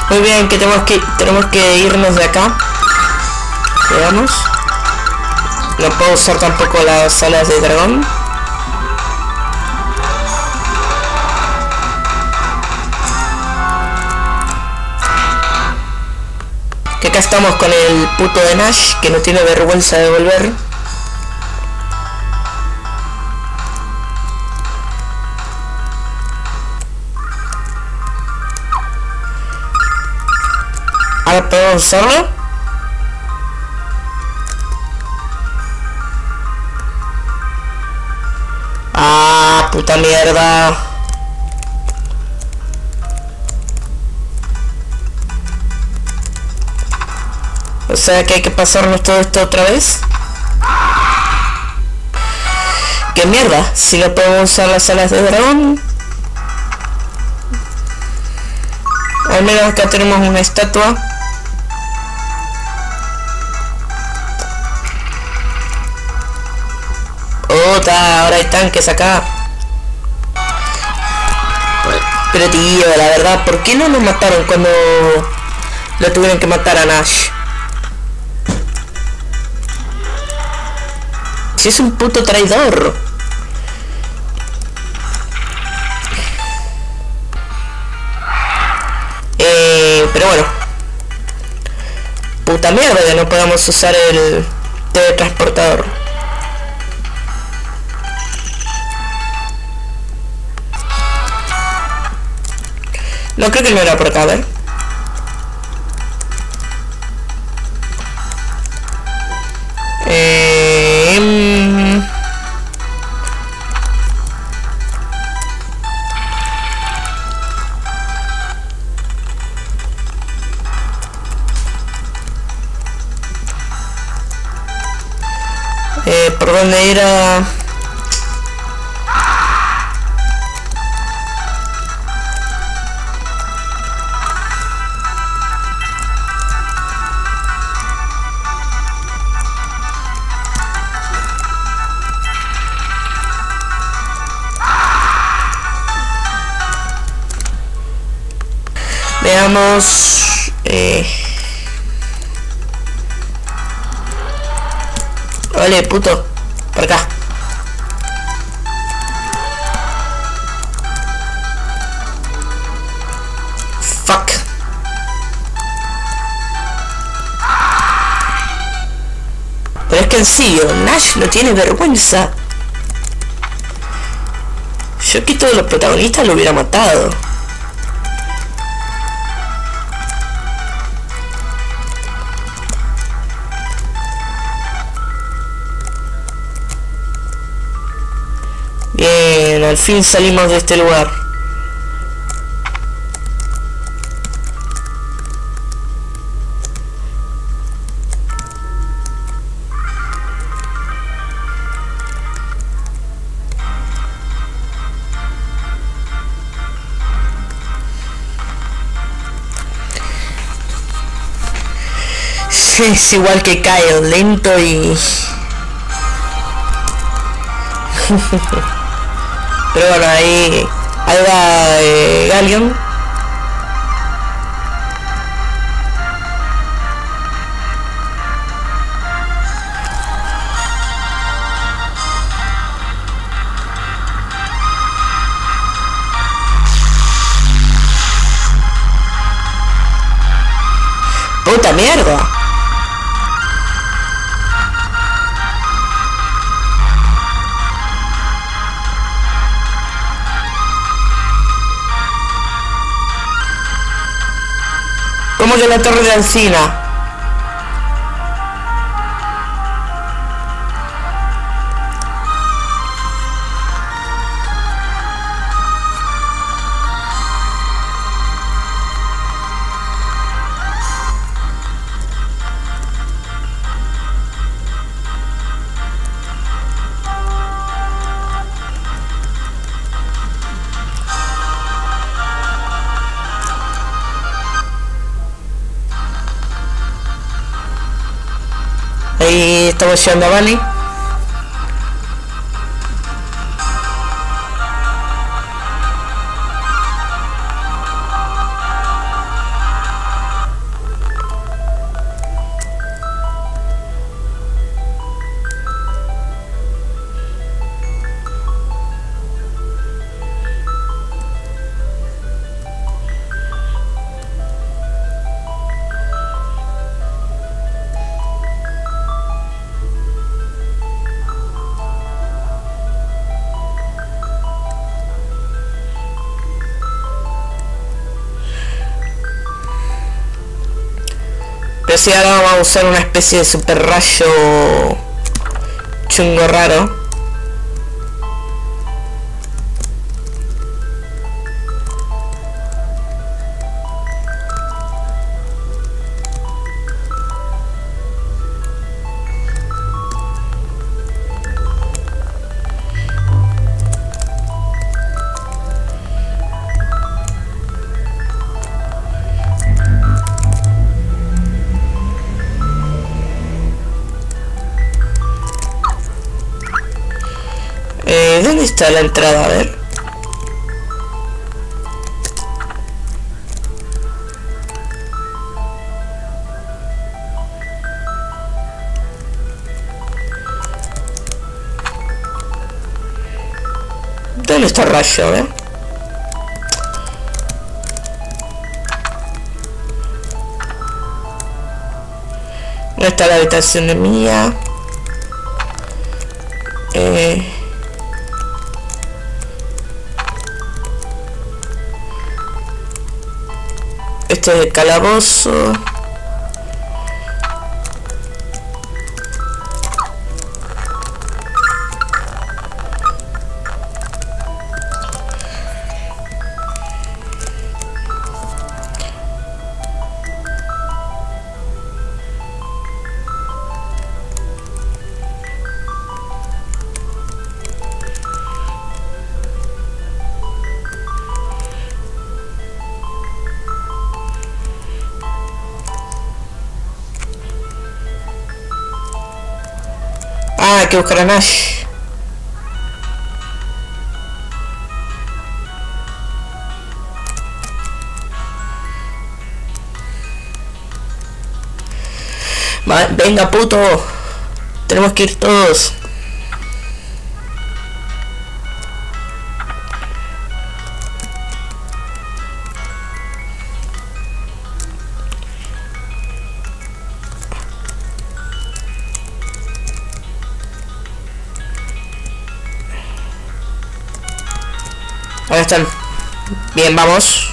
Muy bien, que tenemos que irnos de acá. Veamos. No puedo usar tampoco las alas de dragón. Que acá estamos con el puto de Nash, que no tiene vergüenza de volver. Ahora podemos usarlo. Ah, puta mierda. O sea que hay que pasarnos todo esto otra vez. ¡Qué mierda! Si no podemos usar las alas de dragón. Al menos acá tenemos una estatua. Ahora hay tanques acá. Pero tío, la verdad, ¿por qué no nos mataron cuando lo tuvieron que matar a Nash? Si es un puto traidor. Pero bueno. Puta mierda que no podamos usar el teletransportador. No creo que no era por acá, a ver. ¿Por dónde ir a...? Veamos... Vale, puto. Por acá. Fuck. Pero es que en serio, Nash no tiene vergüenza. Yo que todos los protagonistas lo hubiera matado. Bien, al fin salimos de este lugar. Es igual que Kyle, lento y... Pero bueno, ahí va Galleon. ¡Puta mierda! ¿Cómo que la torre de Alcina? Ahí estamos llegando a Valley. Pero sí, ahora vamos a usar una especie de super rayo chungo raro. ¿Dónde está la entrada? A ver. ¿Dónde está el rayo? A ver. ¿Dónde está la habitación de Mía? Este es el calabozo. Ah, hay que buscar a Nash. Venga, puto. Tenemos que ir todos. Ahí están. Bien, vamos.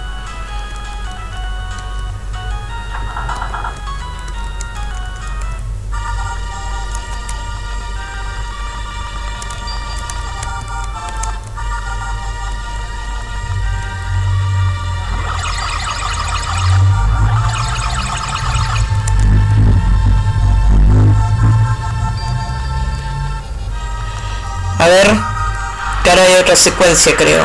A ver, que ahora hay otra secuencia, creo.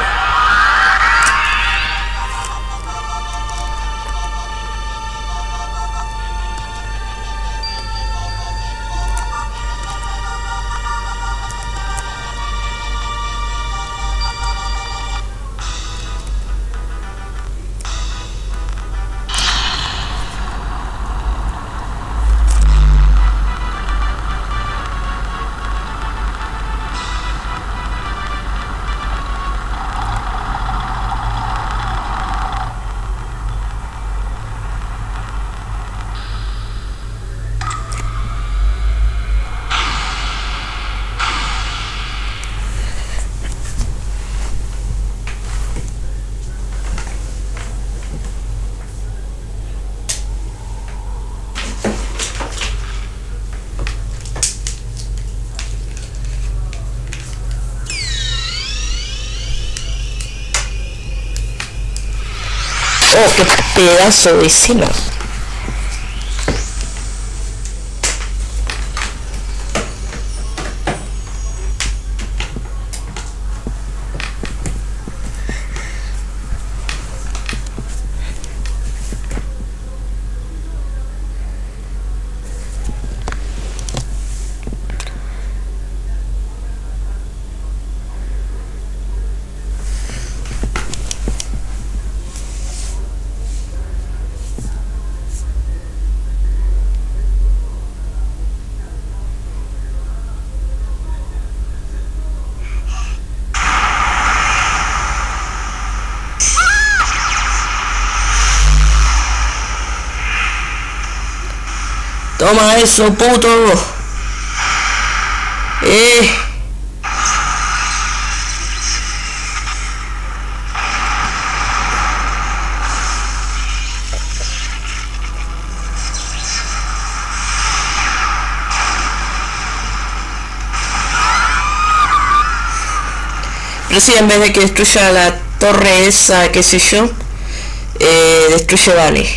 Oh, qué pedazo de escena. Toma eso, puto. Pero sí, en vez de que destruya la torre esa, qué sé yo, destruye Vale.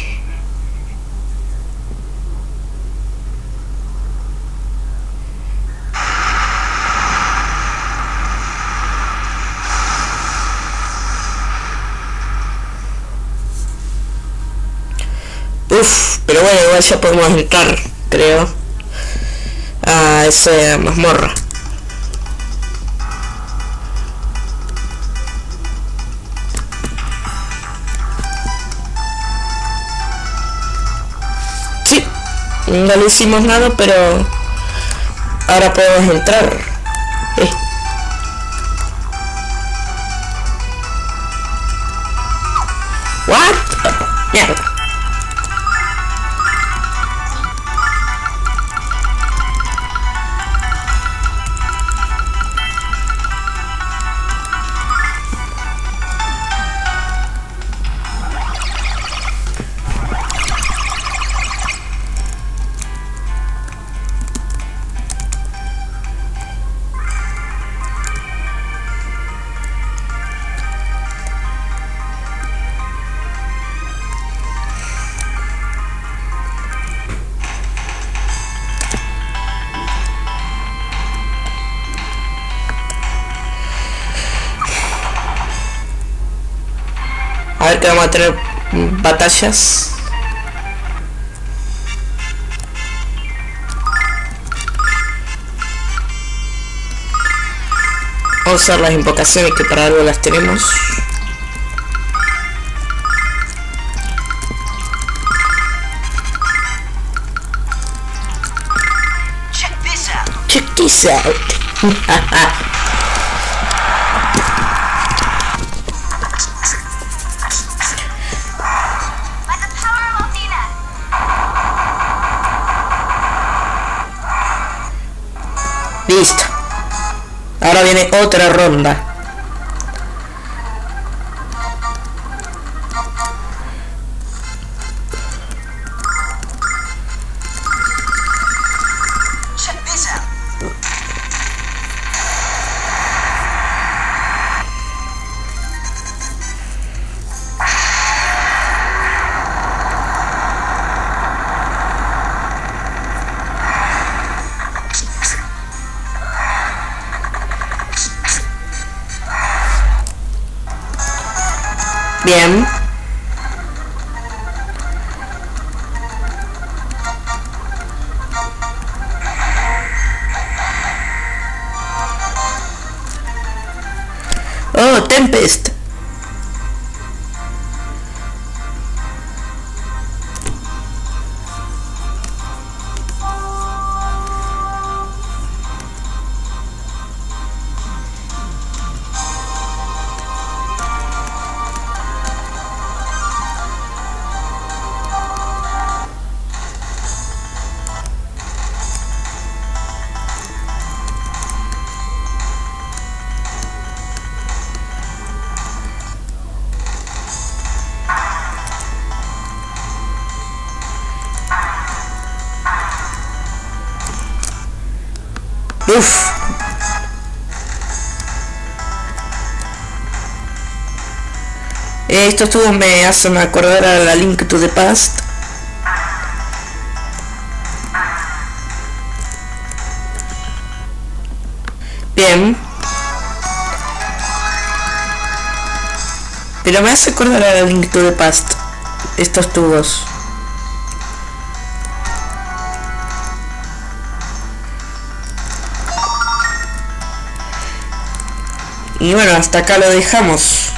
Pero bueno, igual ya podemos entrar, creo, a esa mazmorra. Sí, no le hicimos nada, pero ahora podemos entrar. What? Mierda. A ver que vamos a tener batallas. Vamos a usar las invocaciones que para algo las tenemos. Check this out. Listo. Ahora viene otra ronda. Bien. Oh, Tempest. Uf. Estos tubos me hacen acordar a la Link to the Past. Bien. Pero me hace acordar a la Link to the Past. Estos tubos. Y bueno, hasta acá lo dejamos.